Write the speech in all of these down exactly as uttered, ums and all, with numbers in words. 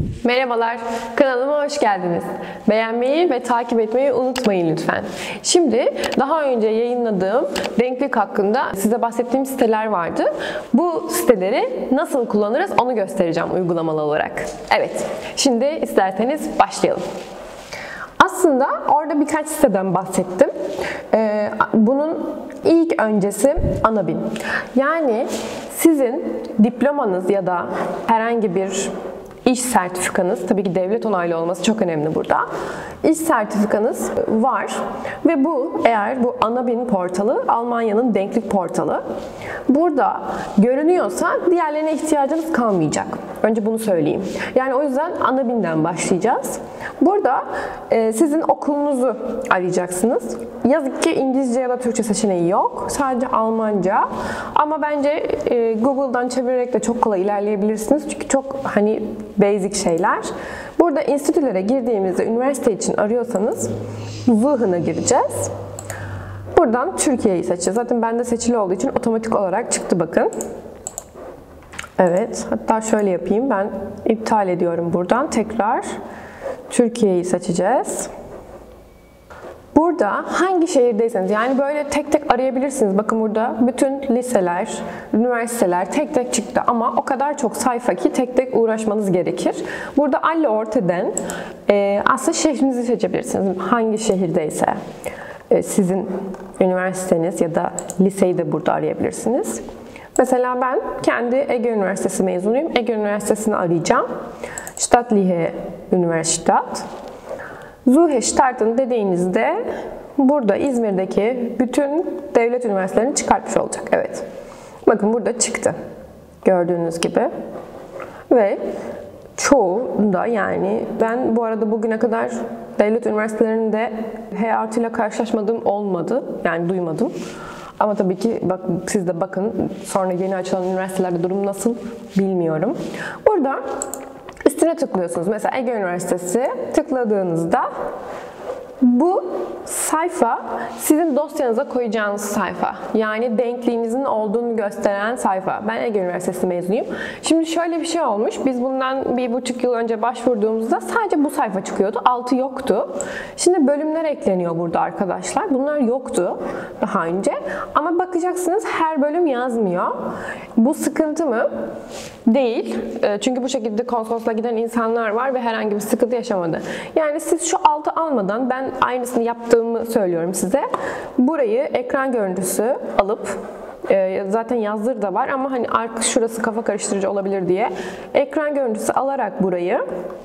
Merhabalar, kanalıma hoş geldiniz. Beğenmeyi ve takip etmeyi unutmayın lütfen. Şimdi daha önce yayınladığım denklik hakkında size bahsettiğim siteler vardı. Bu siteleri nasıl kullanırız onu göstereceğim uygulamalı olarak. Evet, şimdi isterseniz başlayalım. Aslında orada birkaç siteden bahsettim. Ee, bunun ilk öncesi Anabin. Yani sizin diplomanız ya da herhangi bir İş sertifikanız, tabii ki devlet onaylı olması çok önemli burada. İş sertifikanız var ve bu eğer bu Anabin portalı Almanya'nın denklik portalı. Burada görünüyorsa diğerlerine ihtiyacınız kalmayacak. Önce bunu söyleyeyim. Yani o yüzden Anabin'den başlayacağız. Burada e, sizin okulunuzu arayacaksınız. Yazık ki İngilizce ya da Türkçe seçeneği yok. Sadece Almanca. Ama bence e, Google'dan çevirerek de çok kolay ilerleyebilirsiniz. Çünkü çok hani basic şeyler. Burada enstitülere girdiğimizde üniversite için arıyorsanız Wuhan'a gireceğiz. Buradan Türkiye'yi seçeceğiz. Zaten bende seçili olduğu için otomatik olarak çıktı bakın. Evet. Hatta şöyle yapayım. Ben iptal ediyorum buradan. Tekrar Türkiye'yi seçeceğiz. Burada hangi şehirdeyseniz, yani böyle tek tek arayabilirsiniz. Bakın burada bütün liseler, üniversiteler tek tek çıktı ama o kadar çok sayfa ki tek tek uğraşmanız gerekir. Burada Alle Orte'den e, aslında şehrinizi seçebilirsiniz. Hangi şehirdeyse e, sizin üniversiteniz ya da liseyi de burada arayabilirsiniz. Mesela ben kendi Ege Üniversitesi mezunuyum. Ege Üniversitesi'ni arayacağım. Staatliche Universität. Suche starten dediğinizde burada İzmir'deki bütün devlet üniversitelerini çıkartmış olacak. Evet. Bakın burada çıktı. Gördüğünüz gibi. Ve çoğu da, yani ben bu arada bugüne kadar devlet üniversitelerinde H artıyla karşılaşmadığım olmadı. Yani duymadım. Ama tabii ki bak, siz de bakın sonra yeni açılan üniversitelerde durum nasıl bilmiyorum. Burada üstüne tıklıyorsunuz. Mesela Ege Üniversitesi tıkladığınızda bu sayfa sizin dosyanıza koyacağınız sayfa. Yani denkliğinizin olduğunu gösteren sayfa. Ben Ege Üniversitesi mezunuyum. Şimdi şöyle bir şey olmuş. Biz bundan bir buçuk yıl önce başvurduğumuzda sadece bu sayfa çıkıyordu. Altı yoktu. Şimdi bölümler ekleniyor burada arkadaşlar. Bunlar yoktu daha önce. Ama bakacaksınız her bölüm yazmıyor. Bu sıkıntı mı? Değil. Çünkü bu şekilde konsolosluğa giden insanlar var ve herhangi bir sıkıntı yaşamadı. Yani siz şu altı almadan, ben aynısını yaptığımı söylüyorum size. Burayı ekran görüntüsü alıp, zaten yazdır da var ama hani arka şurası kafa karıştırıcı olabilir diye ekran görüntüsü alarak burayı,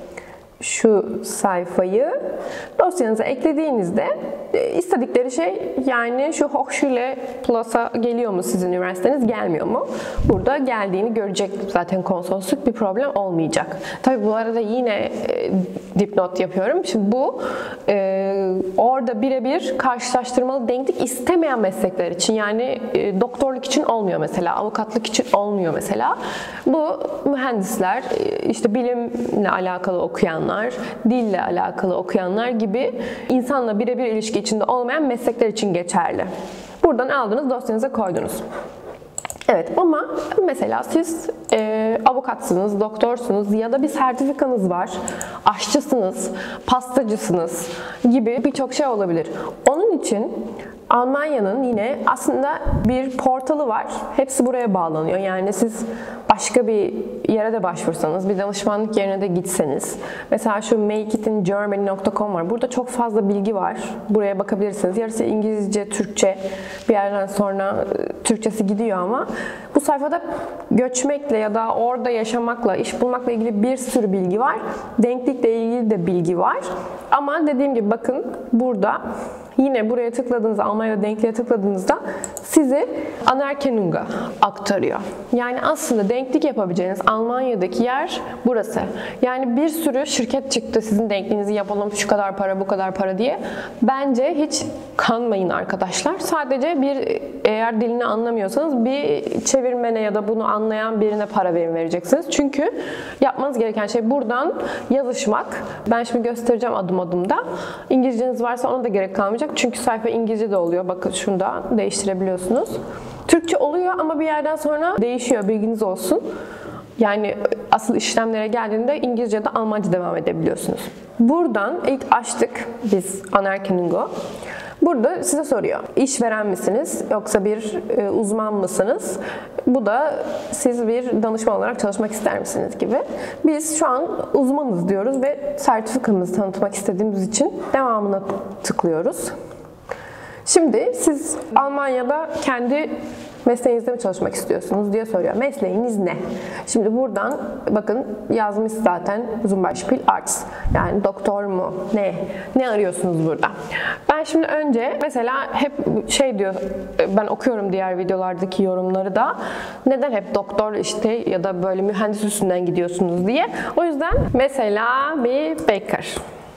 şu sayfayı dosyanıza eklediğinizde istedikleri şey, yani şu Hochschule Plus'a geliyor mu sizin üniversiteniz, gelmiyor mu? Burada geldiğini görecek zaten konsolosluk, bir problem olmayacak. Tabii bu arada yine e, dipnot yapıyorum. Şimdi bu e, orada birebir karşılaştırmalı denklik istemeyen meslekler için, yani e, doktorluk için olmuyor mesela, avukatlık için olmuyor mesela. Bu mühendisler, işte bilimle alakalı okuyanlar, dille alakalı okuyanlar gibi insanla birebir ilişki içinde olmayan meslekler için geçerli. Buradan aldınız, dosyanıza koydunuz. Evet, ama mesela siz e, avukatsınız, doktorsunuz ya da bir sertifikanız var, aşçısınız, pastacısınız gibi birçok şey olabilir. Onun için Almanya'nın yine aslında bir portalı var. Hepsi buraya bağlanıyor. Yani siz başka bir yere de başvursanız, bir danışmanlık yerine de gitseniz. Mesela şu make it in germany nokta com var. Burada çok fazla bilgi var. Buraya bakabilirsiniz. Yarısı İngilizce, Türkçe. Bir yerden sonra Türkçesi gidiyor ama bu sayfada göçmekle ya da orada yaşamakla, iş bulmakla ilgili bir sürü bilgi var. Denklikle ilgili de bilgi var. Ama dediğim gibi bakın burada yine buraya tıkladığınızda, Almanya'da denkliğe tıkladığınızda sizi Anerkennung'a aktarıyor. Yani aslında denklik yapabileceğiniz Almanya'daki yer burası. Yani bir sürü şirket çıktı, sizin denkliğinizi yapalım, şu kadar para, bu kadar para diye. Bence hiç kanmayın arkadaşlar. Sadece bir, eğer dilini anlamıyorsanız bir çevirmene ya da bunu anlayan birine para verin vereceksiniz. Çünkü yapmanız gereken şey buradan yazışmak. Ben şimdi göstereceğim adım adım da. İngilizceniz varsa ona da gerek kalmayacak. Çünkü sayfa İngilizce de oluyor. Bakın şunu da değiştirebiliyorsunuz. Türkçe oluyor ama bir yerden sonra değişiyor. Bilginiz olsun. Yani asıl işlemlere geldiğinde İngilizce'de Almanca devam edebiliyorsunuz. Buradan ilk açtık biz Anerkennung'u. Burada size soruyor. İşveren misiniz yoksa bir e, uzman mısınız? Bu da siz bir danışman olarak çalışmak ister misiniz gibi. Biz şu an uzmanız diyoruz ve sertifikamızı tanıtmak istediğimiz için devamına tıklıyoruz. Şimdi siz Almanya'da kendi mesleğinizde mi çalışmak istiyorsunuz diye soruyor. Mesleğiniz ne? Şimdi buradan bakın yazmış zaten zum Beispiel Arzt. Yani doktor mu? Ne? Ne arıyorsunuz burada? Ben şimdi önce mesela hep şey diyor, ben okuyorum diğer videolardaki yorumları da. Neden hep doktor işte ya da böyle mühendis üstünden gidiyorsunuz diye. O yüzden mesela bir baker.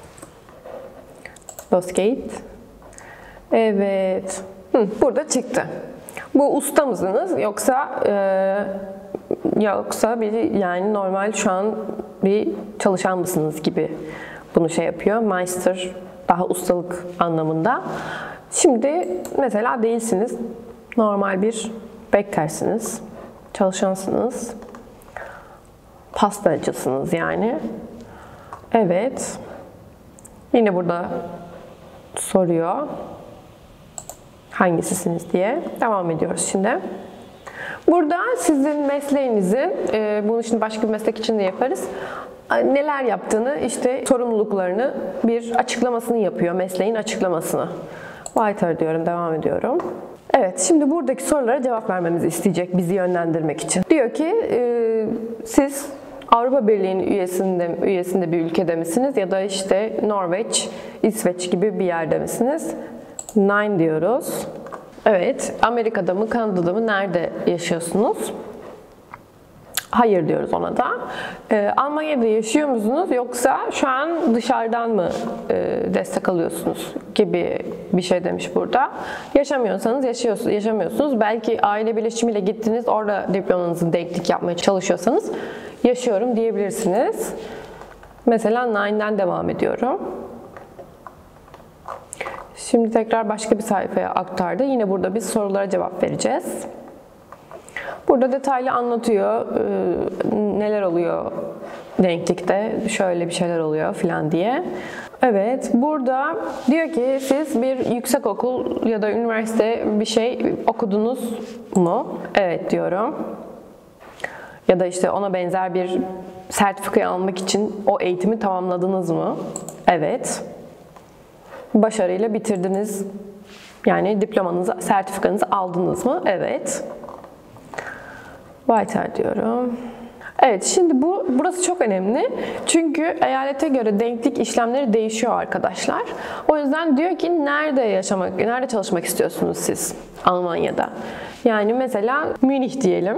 Was geht? Evet. Hı, burada çıktı. Bu usta mısınız yoksa e, yoksa bir yani normal şu an bir çalışan mısınız gibi bunu şey yapıyor. Meister daha ustalık anlamında. Şimdi mesela değilsiniz. Normal bir bakersiniz. Çalışansınız. Pastacısınız yani. Evet. Yine burada soruyor. Hangisisiniz diye. Devam ediyoruz şimdi. Burada sizin mesleğinizin, e, bunu şimdi başka bir meslek için de yaparız, neler yaptığını, işte sorumluluklarını bir açıklamasını yapıyor, mesleğin açıklamasını. Weiter diyorum, devam ediyorum. Evet, şimdi buradaki sorulara cevap vermemizi isteyecek bizi yönlendirmek için. Diyor ki, e, siz Avrupa Birliği'nin üyesinde, üyesinde bir ülkede misiniz ya da işte Norveç, İsveç gibi bir yerde misiniz? Nine diyoruz. Evet, Amerika'da mı, Kanada'da mı, nerede yaşıyorsunuz? Hayır diyoruz ona da. Ee, Almanya'da yaşıyor musunuz yoksa şu an dışarıdan mı e, destek alıyorsunuz gibi bir şey demiş burada. Yaşamıyorsanız yaşıyorsunuz, yaşamıyorsunuz. Belki aile birleşimiyle gittiniz, orada diplomanızı denklik yapmaya çalışıyorsanız yaşıyorum diyebilirsiniz. Mesela nine'den devam ediyorum. Şimdi tekrar başka bir sayfaya aktardı. Yine burada biz sorulara cevap vereceğiz. Burada detaylı anlatıyor neler oluyor denklikte, şöyle bir şeyler oluyor falan diye. Evet, burada diyor ki siz bir yüksekokul ya da üniversite bir şey okudunuz mu? Evet diyorum. Ya da işte ona benzer bir sertifikayı almak için o eğitimi tamamladınız mı? Evet. Başarıyla bitirdiniz. Yani diplomanızı, sertifikanızı aldınız mı? Evet. Weiter diyorum. Evet, şimdi bu burası çok önemli. Çünkü eyalete göre denklik işlemleri değişiyor arkadaşlar. O yüzden diyor ki nerede yaşamak, nerede çalışmak istiyorsunuz siz Almanya'da? Yani mesela Münih diyelim.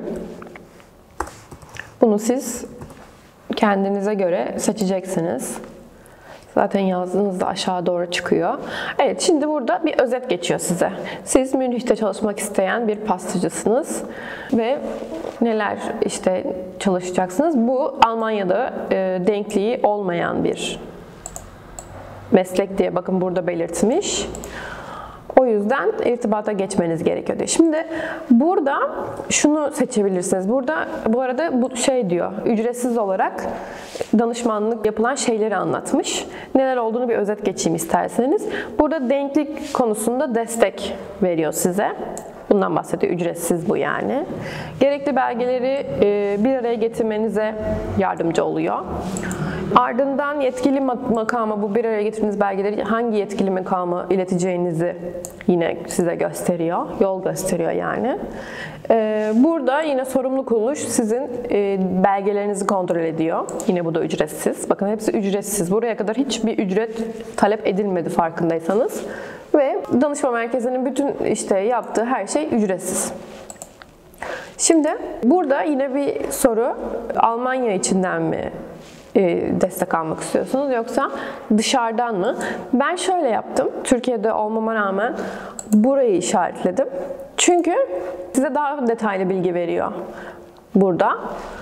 Bunu siz kendinize göre seçeceksiniz. Zaten yazdığınızda aşağı doğru çıkıyor. Evet, şimdi burada bir özet geçiyor size. Siz Münih'te çalışmak isteyen bir pastacısınız ve neler işte çalışacaksınız. Bu Almanya'da e, denkliği olmayan bir meslek diye bakın burada belirtmiş. O yüzden irtibata geçmeniz gerekiyor diyor. Şimdi burada şunu seçebilirsiniz. Burada bu arada bu şey diyor, ücretsiz olarak danışmanlık yapılan şeyleri anlatmış. Neler olduğunu bir özet geçeyim isterseniz. Burada denklik konusunda destek veriyor size. Bundan bahsediyor. Ücretsiz bu yani. Gerekli belgeleri bir araya getirmenize yardımcı oluyor. Ardından yetkili makama bu bir araya getirdiğiniz belgeleri hangi yetkili makama ileteceğinizi yine size gösteriyor. Yol gösteriyor yani. Burada yine sorumlu kuruluş sizin belgelerinizi kontrol ediyor. Yine bu da ücretsiz. Bakın hepsi ücretsiz. Buraya kadar hiçbir ücret talep edilmedi farkındaysanız. Ve danışma merkezinin bütün işte yaptığı her şey ücretsiz. Şimdi burada yine bir soru, Almanya içinden mi destek almak istiyorsunuz yoksa dışarıdan mı? Ben şöyle yaptım. Türkiye'de olmama rağmen burayı işaretledim. Çünkü size daha detaylı bilgi veriyor burada.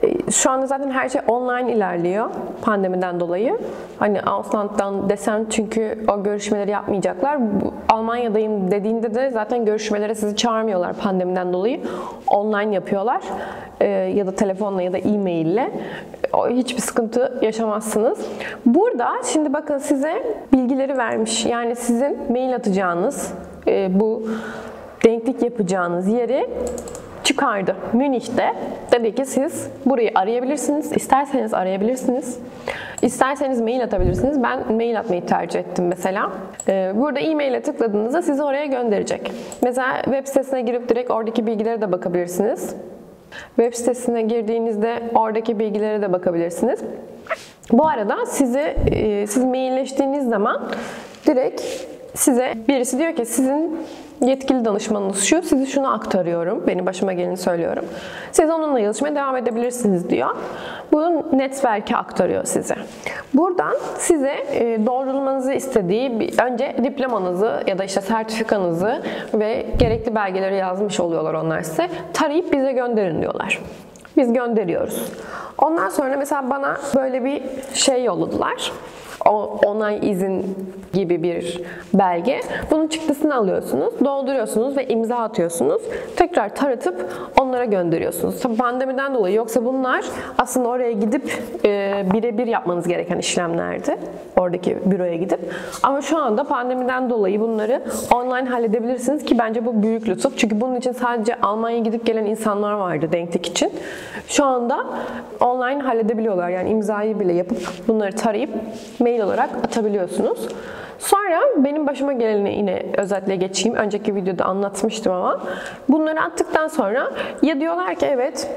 Şu anda zaten her şey online ilerliyor pandemiden dolayı. Hani Ausland'dan desem çünkü o görüşmeleri yapmayacaklar. Bu, Almanya'dayım dediğinde de zaten görüşmelere sizi çağırmıyorlar pandemiden dolayı. Online yapıyorlar. Ee, ya da telefonla ya da e-mail ile. Hiçbir sıkıntı yaşamazsınız. Burada şimdi bakın size bilgileri vermiş. Yani sizin mail atacağınız, e, bu denklik yapacağınız yeri çıkardı. Münih'te dedi ki siz burayı arayabilirsiniz. İsterseniz arayabilirsiniz. İsterseniz mail atabilirsiniz. Ben mail atmayı tercih ettim mesela. Ee, burada e-mail'e tıkladığınızda sizi oraya gönderecek. Mesela web sitesine girip direkt oradaki bilgilere de bakabilirsiniz. Web sitesine girdiğinizde oradaki bilgilere de bakabilirsiniz. Bu arada sizi, siz mailleştiğiniz zaman direkt size birisi diyor ki sizin yetkili danışmanınız şu, sizi şunu aktarıyorum, benim başıma geleni söylüyorum. Siz onunla yazışmaya devam edebilirsiniz diyor. Bu network'e aktarıyor size. Buradan size doldurulmanızı istediği bir, önce diplomanızı ya da işte sertifikanızı ve gerekli belgeleri yazmış oluyorlar onlar size. Tarayıp bize gönderin diyorlar. Biz gönderiyoruz. Ondan sonra mesela bana böyle bir şey yolladılar. Onay izin gibi bir belge. Bunun çıktısını alıyorsunuz, dolduruyorsunuz ve imza atıyorsunuz. Tekrar taratıp onlara gönderiyorsunuz. Tabii pandemiden dolayı yoksa bunlar aslında oraya gidip e, birebir yapmanız gereken işlemlerdi. Oradaki büroya gidip. Ama şu anda pandemiden dolayı bunları online halledebilirsiniz ki bence bu büyük lütuf. Çünkü bunun için sadece Almanya'ya gidip gelen insanlar vardı denklik için. Şu anda online halledebiliyorlar. Yani imzayı bile yapıp bunları tarayıp mail olarak atabiliyorsunuz. Sonra benim başıma geleni yine özetle geçeyim. Önceki videoda anlatmıştım ama. Bunları attıktan sonra ya diyorlar ki evet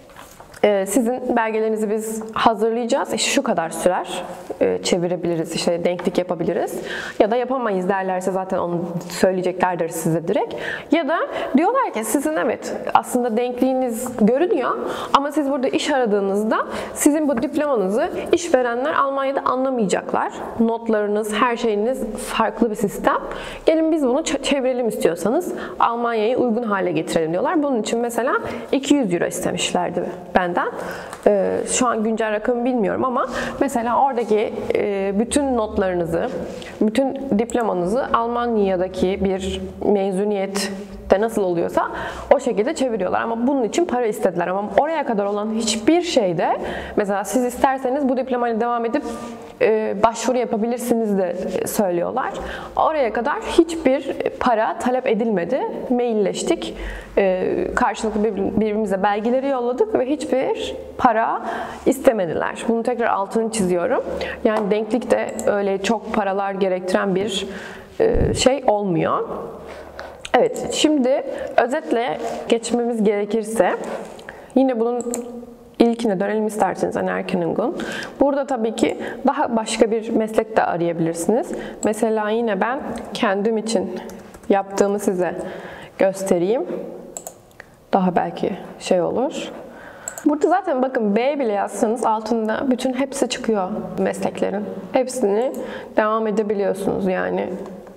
sizin belgelerinizi biz hazırlayacağız. İşte şu kadar sürer. Çevirebiliriz, işte denklik yapabiliriz. Ya da yapamayız derlerse zaten onu söyleyeceklerdir size direkt. Ya da diyorlar ki sizin evet aslında denkliğiniz görünüyor ama siz burada iş aradığınızda sizin bu diplomanızı işverenler Almanya'da anlamayacaklar. Notlarınız, her şeyiniz farklı bir sistem. Gelin biz bunu çevirelim istiyorsanız Almanya'yı uygun hale getirelim diyorlar. Bunun için mesela iki yüz euro istemişlerdi benden. Ee, şu an güncel rakamı bilmiyorum ama mesela oradaki e, bütün notlarınızı, bütün diplomanızı Almanya'daki bir mezuniyette nasıl oluyorsa o şekilde çeviriyorlar. Ama bunun için para istediler. Ama oraya kadar olan hiçbir şeyde mesela siz isterseniz bu diplomayla devam edip e, başvuru yapabilirsiniz de söylüyorlar. Oraya kadar hiçbir para talep edilmedi. Mailleştik. E, karşılıklı birbirimize belgeleri yolladık ve hiçbir para istemediler. Bunu tekrar altını çiziyorum. Yani denklik de öyle çok paralar gerektiren bir e, şey olmuyor. Evet, şimdi özetle geçmemiz gerekirse yine bunun ilkine dönelim isterseniz Anerkennung. Burada tabii ki daha başka bir meslek de arayabilirsiniz. Mesela yine ben kendim için yaptığımı size göstereyim. Daha belki şey olur. Burada zaten bakın B bile yazsanız altında bütün hepsi çıkıyor mesleklerin. Hepsini devam edebiliyorsunuz yani.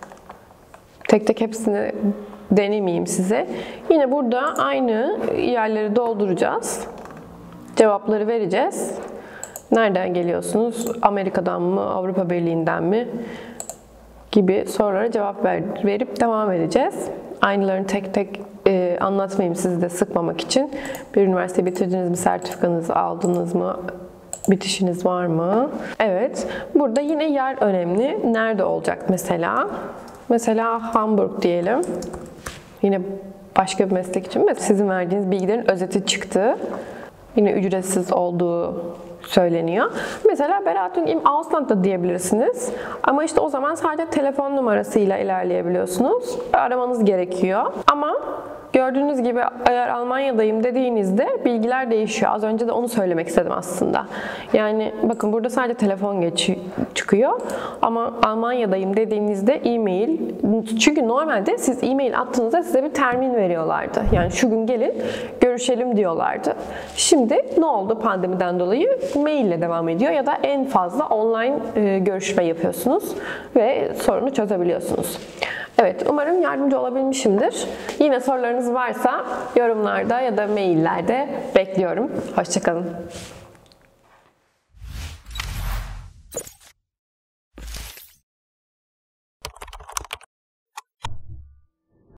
Tek tek hepsini denemeyeyim size. Yine burada aynı yerleri dolduracağız. Cevapları vereceğiz. Nereden geliyorsunuz? Amerika'dan mı? Avrupa Birliği'nden mi? Gibi sorulara cevap ver, verip devam edeceğiz. Aynılarını tek tek e, anlatmayayım sizi de sıkmamak için. Bir üniversite bitirdiniz mi? Sertifikanızı aldınız mı? Bitişiniz var mı? Evet. Burada yine yer önemli. Nerede olacak mesela? Mesela Hamburg diyelim. Yine başka bir meslek için mi? Sizin verdiğiniz bilgilerin özeti çıktı. Yine ücretsiz olduğu söyleniyor. Mesela Beratung im Ausland da diyebilirsiniz. Ama işte o zaman sadece telefon numarasıyla ilerleyebiliyorsunuz. Aramanız gerekiyor. Ama gördüğünüz gibi eğer Almanya'dayım dediğinizde bilgiler değişiyor. Az önce de onu söylemek istedim aslında. Yani bakın burada sadece telefon geç çıkıyor. Ama Almanya'dayım dediğinizde e-mail. Çünkü normalde siz e-mail attığınızda size bir termin veriyorlardı. Yani şu gün gelin görüşelim diyorlardı. Şimdi ne oldu pandemiden dolayı? Mail ile devam ediyor ya da en fazla online görüşme yapıyorsunuz ve sorunu çözebiliyorsunuz. Evet, umarım yardımcı olabilmişimdir. Yine sorularınız varsa yorumlarda ya da maillerde bekliyorum. Hoşça kalın.